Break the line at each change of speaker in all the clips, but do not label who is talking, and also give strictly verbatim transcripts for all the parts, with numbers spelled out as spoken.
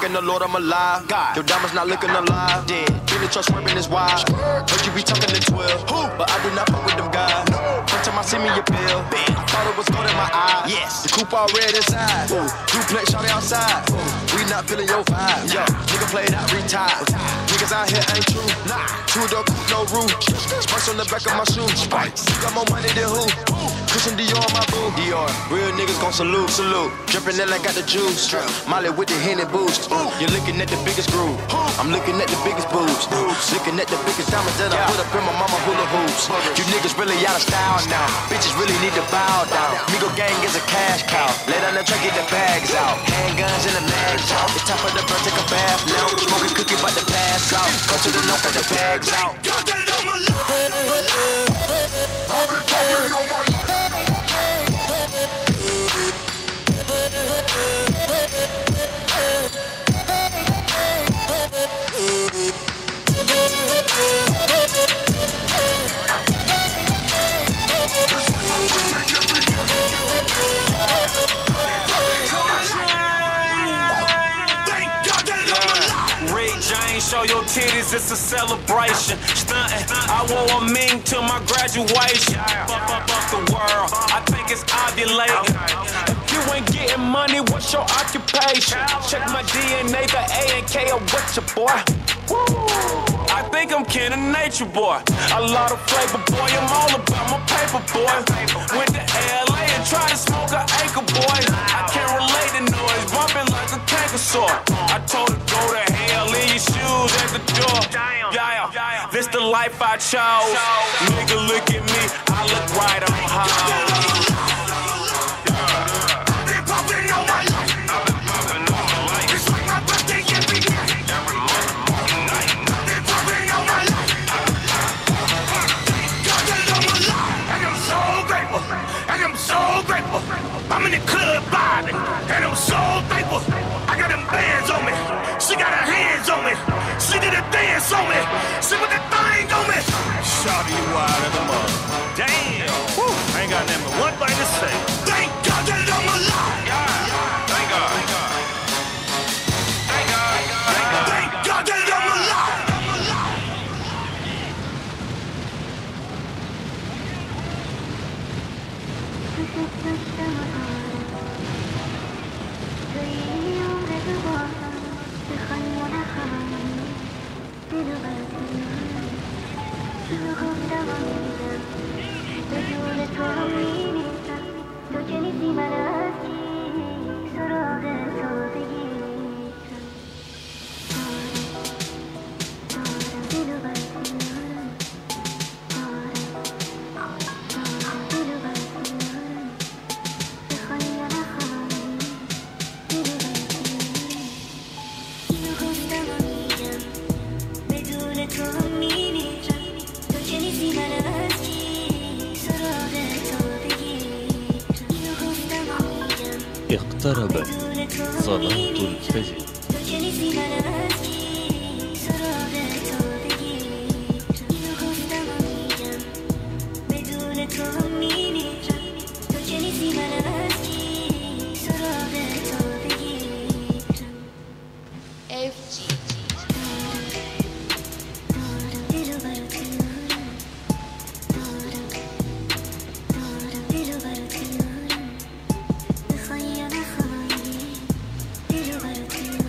thanking the Lord I'm alive. God. Your diamonds not looking alive. Dead. In the truck swerving is wild. Heard you be talking to twelve. Who? But I do not fuck with them guys. No. First time I see me, you bill. I thought it was gold in my eyes. Yes. The coupe all red inside. Ooh. Duplex shawty outside. Ooh. We not feeling your vibe. Yo, nigga played out, retired. Niggas out here ain't true. Nah. Two door coupe, no roof. Spice on the back of my shoes. Spice. You got more money than who? Christian Dior, my boo. Dior. Real niggas gon' salute, salute. Drippin' in like got the juice. Molly with the Henny boost. Ooh. You're looking at the biggest groove. I'm looking at the biggest boobs. Looking at the biggest diamonds that I put up in my mama hula hoops. You niggas really out of style now. Bitches really need to bow down. Migo gang is a cash cow. Lay down the truck, get the bags out. Handguns and the mags out. It's time for the bird, take a bath now. Smoking cookie, but the pass out. Go to the north, got the bags out.
Show your titties, it's a celebration. Stuntin', I wore a mink to my graduation. Fuck, fuck, fuck the world, I think it's ovulating. If you ain't getting money, what's your occupation? Check my D N A, the A and K, or what's your boy? Woo. I think I'm kin of nature, boy. A lot of flavor, boy. I'm all about my paper, boy. Went to L A and tried to smoke an acre, boy. I can't relate to noise, bumping like a canker sore. I told her go to hell, leave your shoes at the door. Yeah, this the life I chose. Nigga, look at me, I look right on high.
I'm in the club vibing, and I'm so thankful. I got them bands on me. She got her hands on me. She did a dance on me. She put that thing on me. Shawty, you wild as a mother. Damn. Woo. I ain't got nothing but one thing to say. Thank God that I'm alive. Yeah. Thank God. Thank God. Thank God. Thank God. Thank God that I'm alive.
اقتربت صلاة الفجر.
Thank you.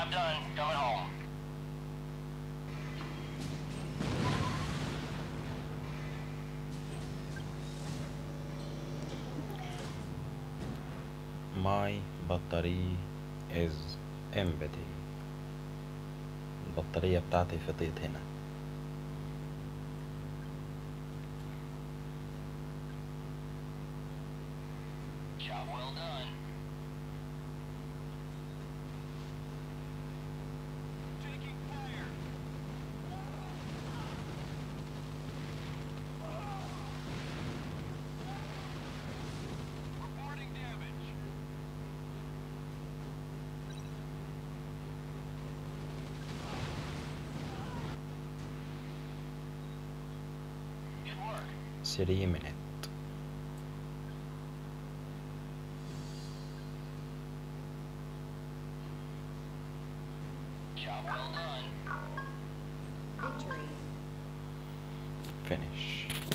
Job done. Coming home.
My battery is empty. البطارية بتاعتي فضيت هنا.
Job well done. Taking fire. Reporting damage. Good work.
three minutes.
Job well done.
Victory.
Finish.